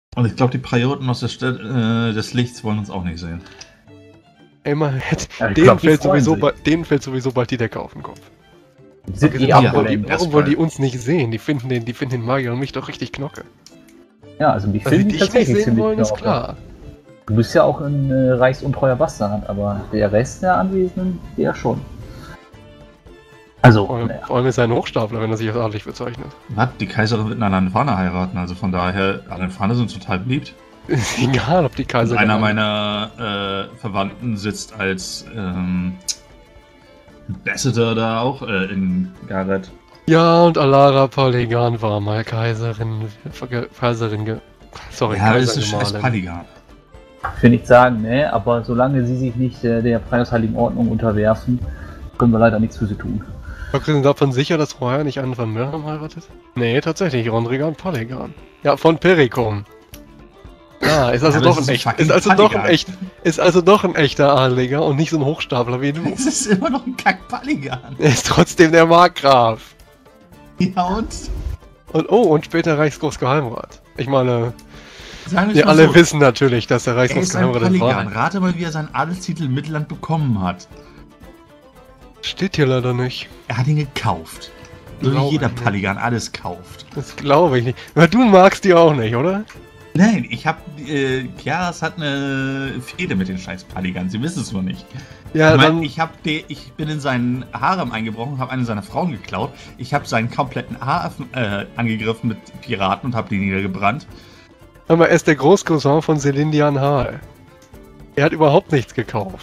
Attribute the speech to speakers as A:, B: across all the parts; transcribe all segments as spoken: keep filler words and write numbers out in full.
A: Und ich glaube, die Prioten aus der Stadt äh, des Lichts wollen uns auch nicht sehen.
B: Immer,
C: Ja,
B: denen,
C: glaub, die
B: fällt
C: freuen
B: sowieso
C: sich.
B: bald, denen fällt sowieso bald die Decke auf den Kopf.
C: Die sind
B: Okay,
C: eh
B: warum,
A: ja,
B: wollen die,
C: abgelenkt.
B: warum wollen die uns nicht sehen? Die finden den, die finden den Magier und mich doch richtig knocke.
C: Ja, also mich
B: Dass sie
C: finden die
B: dich nicht
C: tatsächlich
B: sehen
C: ziemlich
B: wollen, ist
C: knocke.
B: klar.
C: Du bist ja auch ein äh, reichsuntreuer Bastard, aber der Rest der Anwesenden, der schon. Also,
B: Vor allem,
C: naja.
B: vor allem ist er ein Hochstapler, wenn er sich als adelig bezeichnet.
A: Was? Die Kaiserin wird eine Alanfane heiraten, also von daher, Alanfane sind total beliebt.
B: Ist egal, ob die
A: Also
B: Kaiserin...
A: einer meiner äh, Verwandten sitzt als ähm, Ambassador da auch äh, in Gareth.
B: Ja, und Alara Polygan war mal Kaiserin... Ver- Kaiserin... Ge sorry,
A: Ja, das ist ein scheiß
B: Kaisergemahlin.
A: Paligan.
C: Ich will nicht sagen, ne, aber solange sie sich nicht äh, der Preisheiligen Ordnung unterwerfen, können wir leider nichts für sie tun.
B: Wir sind davon sicher, dass Roya nicht einen von Miriam heiratet? Nee, tatsächlich, Rondrigan Polygan. Ja, von Perikum. Ah, ist also
A: Ja,
B: doch
A: das
B: ein
A: ist ein
B: echt,
A: fucking
B: ist also doch ein
A: Polygon.
B: echt, ist also doch ein echter Adeliger und nicht so ein Hochstapler wie du.
A: Es ist immer noch ein Kack-Paligan.
B: Er ist trotzdem der Markgraf.
A: Ja und?
B: Und oh, und später Reichsgroßgeheimrat. Ich meine,
A: Sagen
B: wir
A: mal
B: alle
A: so,
B: wissen natürlich, dass der
A: er ist ein
B: Reichsgroßgeheimrat ist.
A: Paligan.
B: Wahr.
A: Rate mal, wie er seinen Adelstitel im Mittelland bekommen hat.
B: Steht hier leider nicht.
A: Er hat ihn gekauft. So wie
B: Glaube
A: jeder
B: ich nicht.
A: Paligan alles kauft.
B: Das glaube ich nicht. Aber du magst die auch nicht, oder?
A: Nein, ich hab. Äh, Chiaras hat eine Fehde mit den scheiß Paligans. Sie wissen es nur nicht.
B: Ja,
A: ich, mein,
B: dann,
A: ich, hab de, ich bin in seinen Harem eingebrochen, habe eine seiner Frauen geklaut. Ich habe seinen kompletten Hafen äh, angegriffen mit Piraten und habe die niedergebrannt.
B: aber er ist der Großcousin von Selindian Hal. Er hat überhaupt nichts gekauft.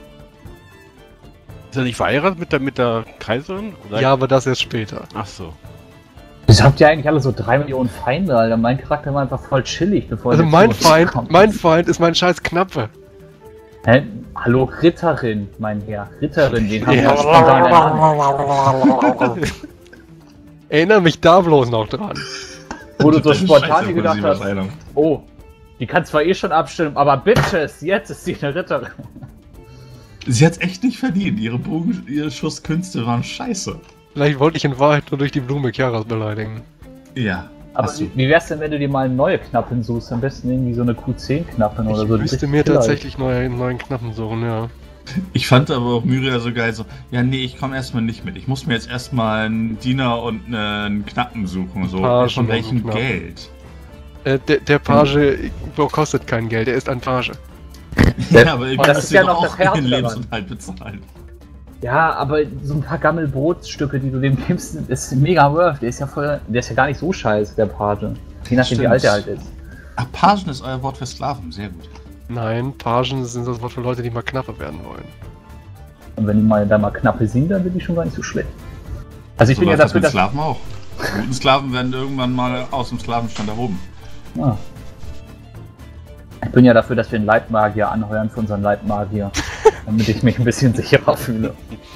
D: Ist er nicht verheiratet mit der, mit der Kaiserin? Oder?
B: Ja, aber das erst später.
D: Ach so.
C: Wieso habt ihr eigentlich alle so drei Millionen Feinde, Alter? Mein Charakter war einfach voll chillig, bevor
B: Also
C: er
B: mein
C: zu uns
B: Feind,
C: kommt.
B: mein Feind ist mein scheiß Knappe.
C: Hä? Hallo, Ritterin, mein Herr. Ritterin, den haben
B: Ja.
C: wir spontan ernannt.
B: Erinnere mich da bloß noch dran.
C: Wo du so
A: Das ist
C: spontan
A: scheiße
C: dir gedacht
A: offensive
C: hast,
A: Erscheinung.
C: oh, die kann zwar eh schon abstimmen, aber Bitches, jetzt ist sie eine Ritterin.
A: Sie hat's echt nicht verdient. Ihre Bogen, ihre Schusskünste waren scheiße.
B: Vielleicht wollte ich in Wahrheit nur durch die Blume Chiaras beleidigen.
A: Ja.
C: Aber
A: hast du.
C: wie, wie wär's denn, wenn du dir mal eine neue Knappin suchst? Am besten irgendwie so eine Q zehn Knappin oder
B: Ich
C: so. die
B: müsste
C: richtig
B: mir
C: killer ist.
B: tatsächlich neue, einen neuen Knappen suchen, ja.
A: Ich fand aber auch Myria so geil, so, ja nee, ich komme erstmal nicht mit. Ich muss mir jetzt erstmal einen Diener und einen Knappen suchen. So,
B: Pagen
A: von
B: und
A: welchem
B: einen Knappen.
A: Geld?
B: Äh, der, der Page kostet kein Geld, er ist ein Page.
A: Ja, aber ich
C: das
A: muss
C: ist ja
A: dir
C: noch
A: doch
C: das
A: auch
C: Herz
A: ihren
C: daran.
A: Lebensunterhalt bezahlen.
C: Ja, aber so ein paar Gammelbrotstücke, die du dem gibst, ist mega worth. Der ist ja voll, der ist ja gar nicht so scheiße, der Page. Je nachdem, wie
A: Stimmt.
C: alt er halt ist.
A: Ach, Pagen ist euer Wort für Sklaven, sehr gut.
B: Nein, Pagen sind das Wort für Leute, die mal Knappe werden wollen.
C: Und wenn die mal da mal knappe sind, dann bin ich schon gar nicht so schlecht. Also ich
A: So
C: bin ja
A: läuft das
C: dafür,
A: mit
C: dass...
A: Sklaven auch. Die guten Sklaven werden irgendwann mal aus dem Sklavenstand erhoben.
C: Ah. Ich bin ja dafür, dass wir einen Leitmagier anheuern für unseren Leitmagier, damit ich mich ein bisschen sicherer fühle.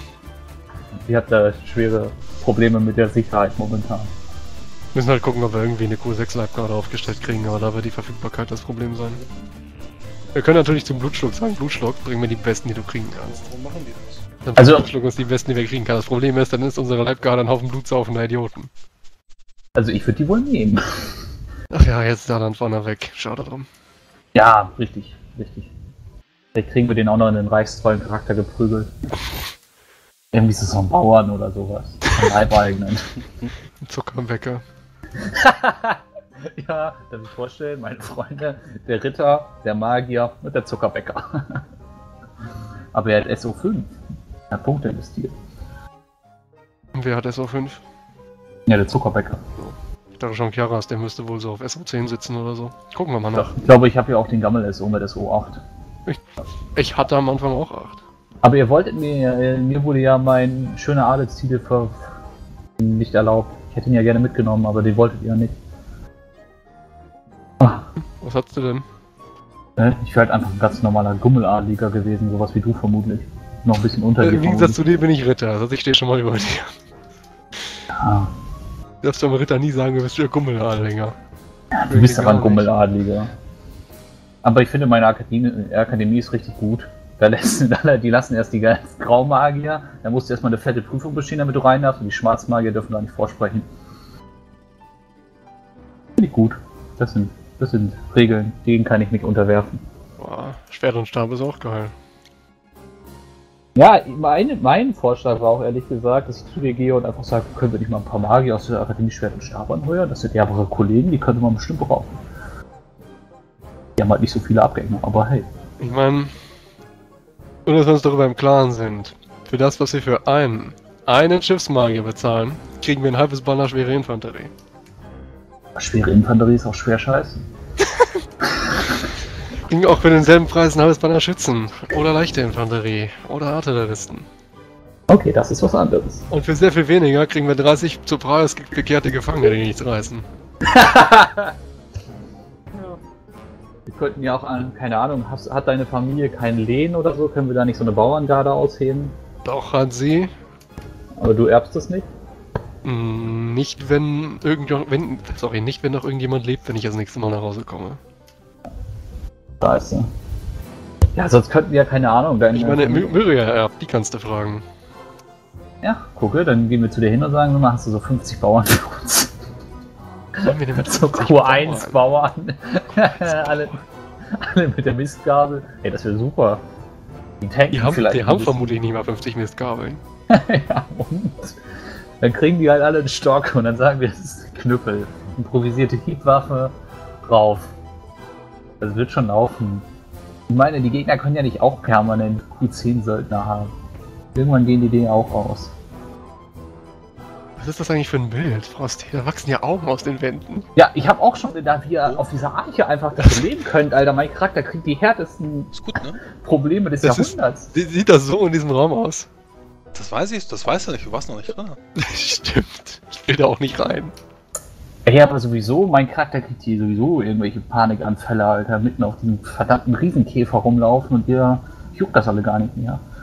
C: Ich habe da schwere Probleme mit der Sicherheit momentan.
B: Müssen halt gucken, ob wir irgendwie eine Q sechs Leibgarde aufgestellt kriegen, aber da wird die Verfügbarkeit das Problem sein. Wir können natürlich zum Blutschluck sagen, Blutschluck, bring mir die besten, die du kriegen kannst.
D: Warum machen die das?
B: Dann
C: Also-
B: Blutschluck ist die besten, die wir kriegen können. Das Problem ist, dann ist unsere Leibgarde ein Haufen blutsaufender Idioten.
C: Also ich würde die wohl nehmen.
B: Ach ja, jetzt ist er dann vorne weg. Schade drum.
C: Ja, richtig, richtig. Vielleicht kriegen wir den auch noch in den reichstreuen Charakter geprügelt. Irgendwie ist es so ein Bauern oder sowas. Ein Leibeigenen.
B: Ein Zuckerbäcker.
C: Ja, darf ich vorstellen, meine Freunde, der Ritter, der Magier und der Zuckerbäcker. Aber er hat S O fünf. Er hat Punkte investiert.
B: Und wer hat S O fünf?
C: Ja, der Zuckerbäcker.
B: Ich dachte schon, Chiaras, der müsste wohl so auf S O zehn sitzen oder so. Gucken wir mal nach.
C: Ich glaube, ich habe ja auch den Gammel-S O mit S O acht.
B: Ich hatte am Anfang auch acht.
C: Aber ihr wolltet mir, äh, mir wurde ja mein schöner Adelstitel ver nicht erlaubt. Ich hätte ihn ja gerne mitgenommen, aber den wolltet ihr ja nicht. Ah,
B: Was hast du denn?
C: ne? Ich wäre halt einfach ein ganz normaler Gummeladliger gewesen, sowas wie du vermutlich. Noch ein bisschen unter
B: Äh,
C: dir.
B: Wie gesagt, zu dir bin ich Ritter, also ich stehe schon mal über dir.
C: Ja,
B: Du darfst aber Ritter nie sagen, du bist der Gummeladlinger.
C: du bist aber
B: Gar
C: ein
B: nicht.
C: Gummeladliger. Aber ich finde, meine Akademie, Akademie ist richtig gut. Da lässt, die lassen erst die ganzen Graumagier, dann musst du erstmal eine fette Prüfung bestehen, damit du rein darfst, und die Schwarzmagier dürfen da nicht vorsprechen. Finde ich gut. Das sind Das sind Regeln, denen kann ich mich unterwerfen.
B: Boah, Schwert und Stab ist auch geil.
C: Ja, mein, mein Vorschlag war auch ehrlich gesagt, dass ich zu dir gehe und einfach sage, können wir nicht mal ein paar Magier aus der Akademie Schwert und Stab anheuern? Das sind erbere Kollegen, die könnte man bestimmt brauchen. Die haben halt nicht so viele Abgänge, aber hey.
B: Ich meine, nur dass wir uns darüber im Klaren sind, für das, was wir für einen, einen Schiffsmagier bezahlen, kriegen wir ein halbes Banner schwere Infanterie.
C: Schwere Infanterie ist auch schwer scheiße.
B: Kriegen wir auch für denselben Preis ein halbes Banner Schützen. Oder leichte Infanterie. Oder Artilleristen.
C: Okay, das ist was anderes.
B: Und für sehr viel weniger kriegen wir dreißig zu Preis bekehrte Gefangene, die nichts reißen.
C: Wir könnten ja auch an, keine Ahnung, hast, hat deine Familie keinen Lehen oder so? Können wir da nicht so eine Bauerngarde ausheben?
B: Doch hat sie.
C: Aber du erbst das nicht?
B: Mh, nicht wenn irgendjemand, wenn, sorry, nicht wenn noch irgendjemand lebt, wenn ich das nächste Mal nach Hause komme.
C: Scheiße. Ja, sonst könnten wir ja, keine Ahnung, deine
B: Ich meine,
C: Familie-
B: My- Myria erbt, die kannst du fragen.
C: Ja, gucke, dann gehen wir zu dir hin und sagen, du hast du so fünfzig Bauern für uns.
B: Sollen wir denn mit
C: So
B: fünfzig
C: Q eins
B: Bauern?
C: Bauern. alle, alle mit der Mistgabel. Ey, das wäre super. Die tanken
B: Die haben,
C: vielleicht
B: die
C: ein
B: haben
C: bisschen.
B: vermutlich nicht mal fünfzig Mistgabeln.
C: Ja, und dann kriegen die halt alle einen Stock und dann sagen wir, das ist ein Knüppel. Improvisierte Hiebwaffe drauf. Das wird schon laufen. Ich meine, die Gegner können ja nicht auch permanent Q zehn Söldner haben. Irgendwann gehen die Dinge auch aus.
B: Was ist das eigentlich für ein Bild, Frosty? Da wachsen ja Augen aus den Wänden.
C: Ja, ich habe auch schon gedacht, wie ihr auf dieser Arche einfach das leben könnt, Alter. Mein Charakter kriegt die härtesten
E: Ist gut, ne?
C: Probleme des
B: Das ist-
C: Jahrhunderts.
B: Sie- Sieht das so in diesem Raum aus?
E: Das weiß ich, das weiß er nicht, du warst noch nicht drin.
B: Stimmt. Ich will da auch nicht rein.
C: Ey, aber sowieso, mein Charakter kriegt hier sowieso irgendwelche Panikanfälle, Alter. Mitten auf diesem verdammten Riesenkäfer rumlaufen und ihr juckt das alle gar nicht mehr.